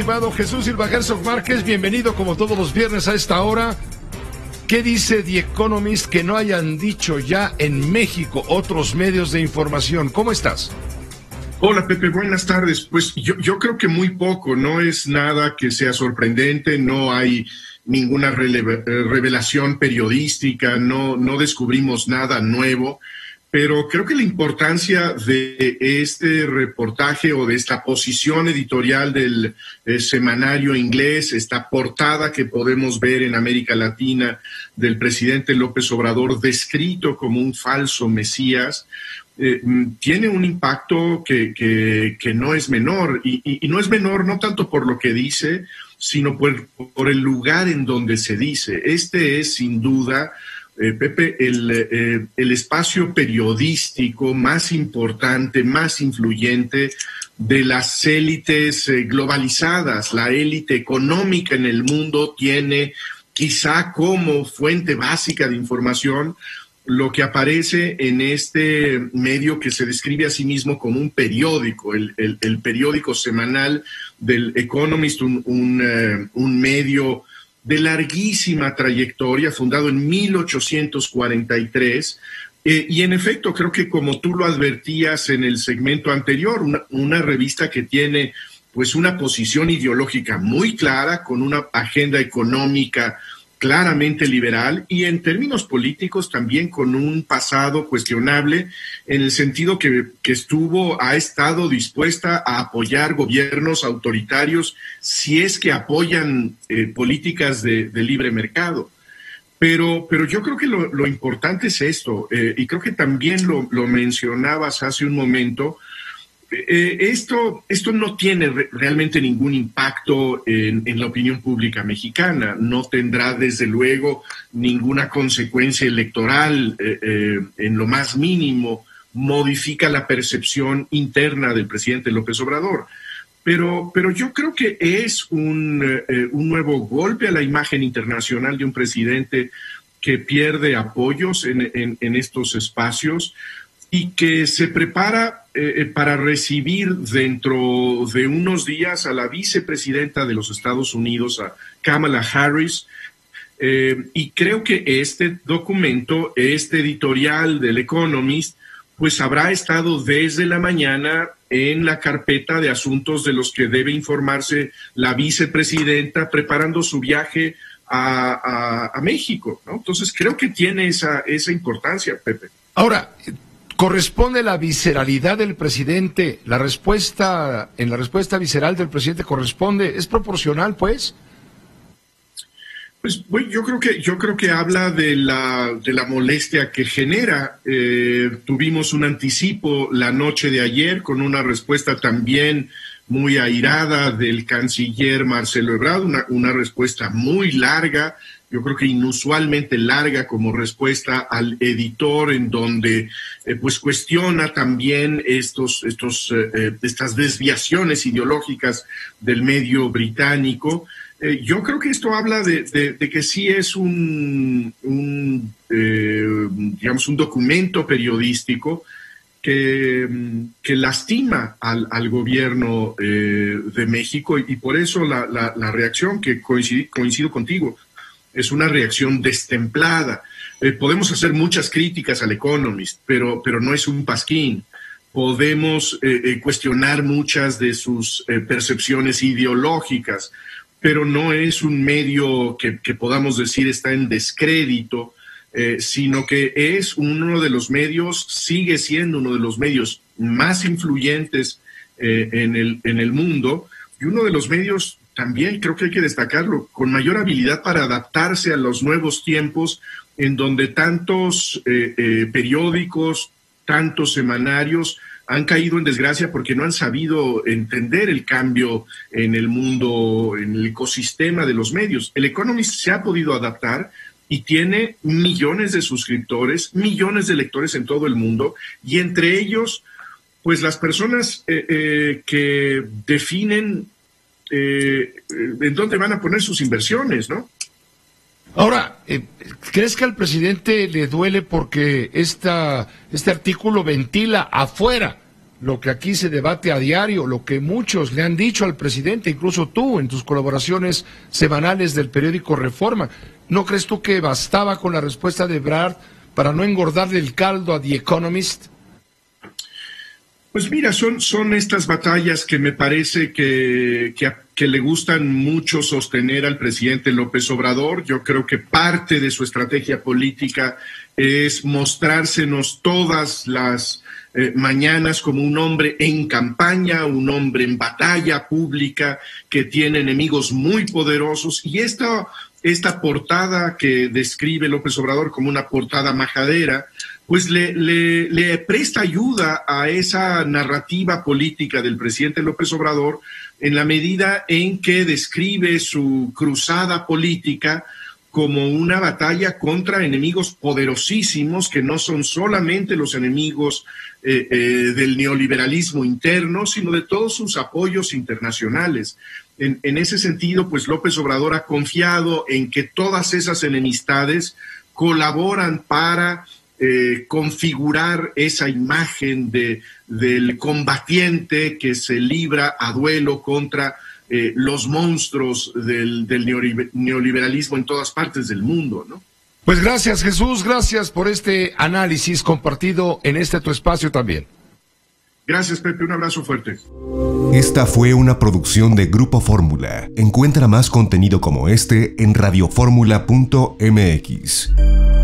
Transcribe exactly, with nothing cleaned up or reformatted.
estimado Jesús Silva Herzog Márquez, bienvenido como todos los viernes a esta hora. ¿Qué dice The Economist que no hayan dicho ya en México otros medios de información? ¿Cómo estás? Hola Pepe, buenas tardes. Pues yo, yo creo que muy poco, no es nada que sea sorprendente, no hay ninguna rele- revelación periodística, no, no descubrimos nada nuevo. Pero creo que la importancia de este reportaje o de esta posición editorial del eh, semanario inglés, esta portada que podemos ver en América Latina del presidente López Obrador descrito como un falso mesías, eh, tiene un impacto que, que, que no es menor. Y, y, y no es menor no tanto por lo que dice, sino por, por el lugar en donde se dice. Este es sin duda... Eh, Pepe, el, eh, el espacio periodístico más importante, más influyente de las élites eh, globalizadas. La élite económica en el mundo tiene quizá como fuente básica de información lo que aparece en este medio que se describe a sí mismo como un periódico, el, el, el periódico semanal del Economist, un, un, uh, un medio de larguísima trayectoria, fundado en mil ochocientos cuarenta y tres, eh, y en efecto creo que como tú lo advertías en el segmento anterior, una, una revista que tiene pues una posición ideológica muy clara, con una agenda económica claramente liberal y en términos políticos también con un pasado cuestionable en el sentido que, que estuvo, ha estado dispuesta a apoyar gobiernos autoritarios si es que apoyan eh, políticas de, de libre mercado. Pero, pero yo creo que lo, lo importante es esto, eh, y creo que también lo, lo mencionabas hace un momento. Eh, esto, esto no tiene re- realmente ningún impacto en, en la opinión pública mexicana, no tendrá desde luego ninguna consecuencia electoral eh, eh, en lo más mínimo, modifica la percepción interna del presidente López Obrador. Pero, pero yo creo que es un, eh, un nuevo golpe a la imagen internacional de un presidente que pierde apoyos en, en, en estos espacios y que se prepara eh, para recibir dentro de unos días a la vicepresidenta de los Estados Unidos, a Kamala Harris, eh, y creo que este documento, este editorial del Economist, pues habrá estado desde la mañana en la carpeta de asuntos de los que debe informarse la vicepresidenta preparando su viaje a, a, a México, ¿no? Entonces creo que tiene esa, esa importancia, Pepe. Ahora, ¿corresponde la visceralidad del presidente? La respuesta, en la respuesta visceral del presidente corresponde, ¿es proporcional, pues? Pues bueno, yo creo que yo creo que habla de la de la molestia que genera. Eh, tuvimos un anticipo la noche de ayer con una respuesta también muy airada del canciller Marcelo Ebrard, una, una respuesta muy larga, yo creo que inusualmente larga como respuesta al editor, en donde eh, pues cuestiona también estos, estos, eh, estas desviaciones ideológicas del medio británico. Eh, yo creo que esto habla de, de, de que sí es un, un eh, digamos, un documento periodístico que, que lastima al, al gobierno eh, de México, y, y por eso la, la, la reacción, que coincido, coincido contigo, es una reacción destemplada. Eh, podemos hacer muchas críticas al Economist, pero, pero no es un pasquín. Podemos eh, eh, cuestionar muchas de sus eh, percepciones ideológicas, pero no es un medio que, que podamos decir está en descrédito, eh, sino que es uno de los medios, sigue siendo uno de los medios más influyentes eh, en el, en el mundo, y uno de los medios también, creo que hay que destacarlo, con mayor habilidad para adaptarse a los nuevos tiempos, en donde tantos eh, eh, periódicos, tantos semanarios han caído en desgracia porque no han sabido entender el cambio en el mundo, en el ecosistema de los medios. El Economist se ha podido adaptar y tiene millones de suscriptores, millones de lectores en todo el mundo, y entre ellos, pues las personas eh, eh, que definen eh, en dónde van a poner sus inversiones, ¿no? Ahora, eh, ¿crees que al presidente le duele porque esta, este artículo ventila afuera lo que aquí se debate a diario, lo que muchos le han dicho al presidente, incluso tú en tus colaboraciones semanales del periódico Reforma. ¿No crees tú que bastaba con la respuesta de Ebrard para no engordarle el caldo a The Economist? Pues mira, son, son estas batallas que me parece que, que, que le gustan mucho sostener al presidente López Obrador. Yo creo que parte de su estrategia política es mostrársenos todas las eh, mañanas como un hombre en campaña, un hombre en batalla pública que tiene enemigos muy poderosos. Y esta, esta portada que describe López Obrador como una portada majadera, pues le, le, le presta ayuda a esa narrativa política del presidente López Obrador en la medida en que describe su cruzada política como una batalla contra enemigos poderosísimos que no son solamente los enemigos eh, eh, del neoliberalismo interno, sino de todos sus apoyos internacionales. En, en ese sentido, pues López Obrador ha confiado en que todas esas enemistades colaboran para Eh, configurar esa imagen de, del combatiente que se libra a duelo contra eh, los monstruos del, del neoliberalismo en todas partes del mundo, ¿no? Pues gracias, Jesús, gracias por este análisis compartido en este tu espacio también. Gracias, Pepe, un abrazo fuerte. Esta fue una producción de Grupo Fórmula. Encuentra más contenido como este en radioformula punto m x.